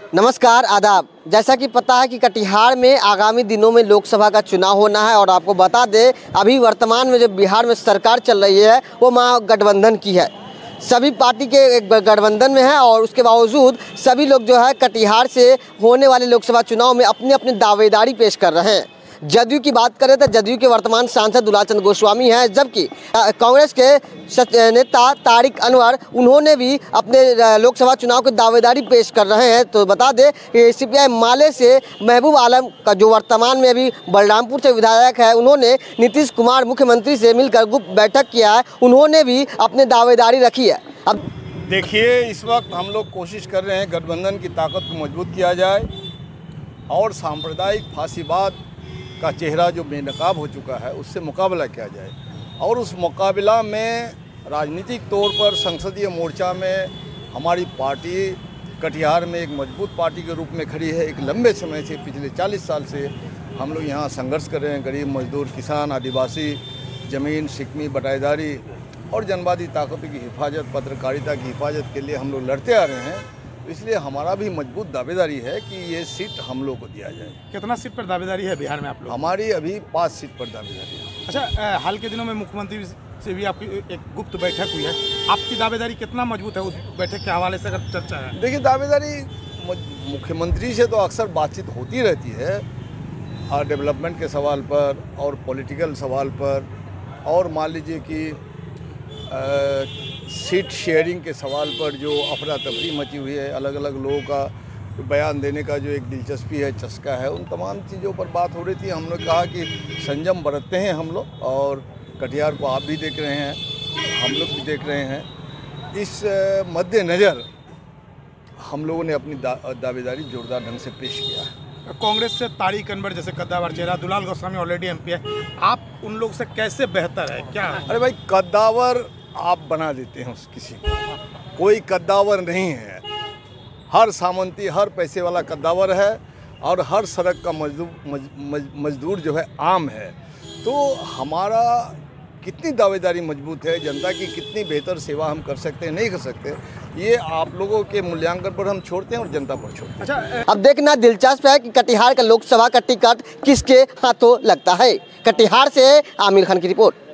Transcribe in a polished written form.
नमस्कार, आदाब। जैसा कि पता है कि कटिहार में आगामी दिनों में लोकसभा का चुनाव होना है और आपको बता दें अभी वर्तमान में जो बिहार में सरकार चल रही है वो महागठबंधन की है। सभी पार्टी के एक गठबंधन में है और उसके बावजूद सभी लोग जो है कटिहार से होने वाले लोकसभा चुनाव में अपनी अपनी दावेदारी पेश कर रहे हैं। जदयू की बात करें तो जदयू के वर्तमान सांसद दुलाचंद गोस्वामी हैं, जबकि कांग्रेस के नेता तारिक अनवर उन्होंने भी अपने लोकसभा चुनाव की दावेदारी पेश कर रहे हैं। तो बता दें कि सीपीआई माले से महबूब आलम का जो वर्तमान में अभी बलरामपुर से विधायक है, उन्होंने नीतीश कुमार मुख्यमंत्री से मिलकर गुप्त बैठक किया है, उन्होंने भी अपनी दावेदारी रखी है। अब देखिए, इस वक्त हम लोग कोशिश कर रहे हैं गठबंधन की ताकत को मजबूत किया जाए और सांप्रदायिक फांसीवाद का चेहरा जो बेनकाब हो चुका है उससे मुकाबला किया जाए और उस मुकाबला में राजनीतिक तौर पर संसदीय मोर्चा में हमारी पार्टी कटिहार में एक मजबूत पार्टी के रूप में खड़ी है। एक लंबे समय से, पिछले 40 साल से हम लोग यहाँ संघर्ष कर रहे हैं। गरीब मजदूर, किसान, आदिवासी, ज़मीन, शिकमी, बटाईदारी और जनवादी ताकतों की हिफाजत, पत्रकारिता की हिफाजत के लिए हम लोग लड़ते आ रहे हैं। इसलिए हमारा भी मजबूत दावेदारी है कि ये सीट हम लोग को दिया जाए। कितना सीट पर दावेदारी है बिहार में आप लोग? हमारी अभी 5 सीट पर दावेदारी है। अच्छा, हाल के दिनों में मुख्यमंत्री से भी आपकी एक गुप्त बैठक हुई है, आपकी दावेदारी कितना मजबूत है उस बैठक के हवाले से अगर चर्चा है? देखिए, दावेदारी मुख्यमंत्री से तो अक्सर बातचीत होती रहती है और डेवलपमेंट के सवाल पर और पॉलिटिकल सवाल पर और मान लीजिए कि सीट शेयरिंग के सवाल पर जो अफरा तफरी मची हुई है, अलग अलग लोगों का बयान देने का जो एक दिलचस्पी है, चस्का है, उन तमाम चीज़ों पर बात हो रही थी। हम लोग कहा कि संयम बरतते हैं हम लोग और कटिहार को आप भी देख रहे हैं, हम लोग भी देख रहे हैं। इस मद्देनज़र हम लोगों ने अपनी दावेदारी जोरदार ढंग से पेश किया है। कांग्रेस से तारिक अनवर जैसे कद्दावर चेहरा, दुलाल गोस्वामी ऑलरेडी एमपी है, आप उन लोग से कैसे बेहतर है क्या? अरे भाई, कद्दावर आप बना देते हैं किसी को, कोई कद्दावर नहीं है। हर सामंती, हर पैसे वाला कद्दावर है और हर सड़क का मजदूर जो है आम है। तो हमारा कितनी दावेदारी मजबूत है, जनता की कितनी बेहतर सेवा हम कर सकते हैं, नहीं कर सकते, ये आप लोगों के मूल्यांकन पर हम छोड़ते हैं और जनता पर छोड़ते हैं। अच्छा, अब देखना दिलचस्प है कि कटिहार का लोकसभा का टिकट किसके हाथों लगता है। कटिहार से आमिर खान की रिपोर्ट।